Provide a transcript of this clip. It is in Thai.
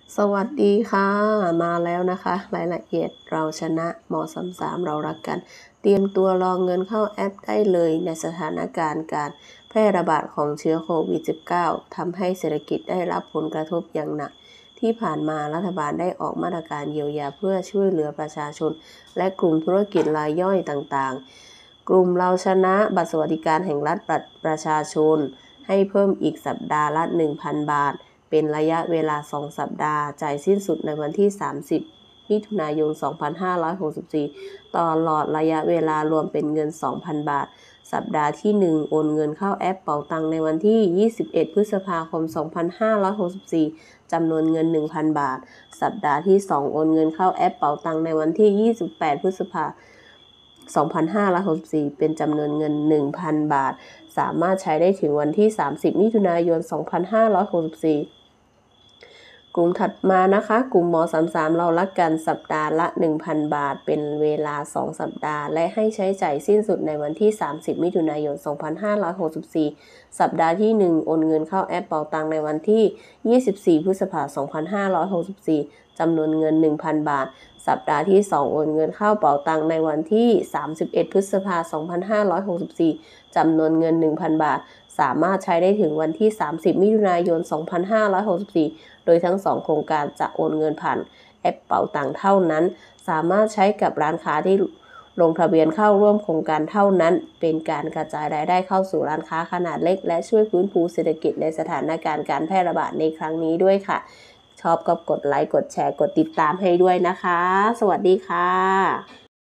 สวัสดีค่ะมาแล้วนะคะรายละเอียดเราชนะม.33เรารักกันเตรียมตัวรอเงินเข้าแอปได้เลยในสถานการณ์การแพร่ระบาดของเชื้อโควิด -19 ทำให้เศรษฐกิจได้รับผลกระทบอย่างหนักที่ผ่านมารัฐบาลได้ออกมาตรการเยียวยาเพื่อช่วยเหลือประชาชนและกลุ่มธุรกิจรายย่อยต่างๆกลุ่มเราชนะบัตรสวัสดิการแห่งรัฐประชาชนให้เพิ่มอีกสัปดาห์ละ 1,000 บาทเป็นระยะเวลา 2 สัปดาห์จ่ายสิ้นสุดในวันที่ 30 มิถุนายน 2564 ตลอดระยะเวลารวมเป็นเงิน 2,000 บาท สัปดาห์ที่ 1 โอนเงินเข้าแอปเป๋าตังในวันที่ 21 พฤษภาคม 2564 จำนวนเงิน 1,000 บาท สัปดาห์ที่ 2 โอนเงินเข้าแอปเป๋าตังในวันที่ 28 พฤษภาคม 2564 เป็นจำนวนเงิน 1,000 บาท สามารถใช้ได้ถึงวันที่ 30 มิถุนายน 2564 กลุ่มถัดมานะคะกลุ่มม.33เรารักกันสัปดาห์ละ 1,000 บาทเป็นเวลา 2 สัปดาห์และให้ใช้จ่ายสิ้นสุดในวันที่ 30 มิถุนายน 2564 สัปดาห์ที่ 1 โอนเงินเข้าแอปเป๋าตังในวันที่ 24 พฤษภาคม 2564 จำนวนเงิน 1,000 บาท สัปดาห์ที่ 2 โอนเงินเข้าเป๋าตังในวันที่ 31 พฤษภาคม 2564 จำนวนเงิน 1,000 บาท สามารถใช้ได้ถึงวันที่ 30 มิถุนายน 2564 โดยทั้ง 2 โครงการจะโอนเงินผ่านแอปเป๋าตังเท่านั้น สามารถใช้กับร้านค้าที่ลงทะเบียนเข้าร่วมโครงการเท่านั้น เป็นการกระจายรายได้เข้าสู่ร้านค้าขนาดเล็กและช่วยฟื้นฟูเศรษฐกิจในสถานการณ์การแพร่ระบาดในครั้งนี้ด้วยค่ะ ชอบก็กดไลค์ กดแชร์ กดติดตามให้ด้วยนะคะ สวัสดีค่ะ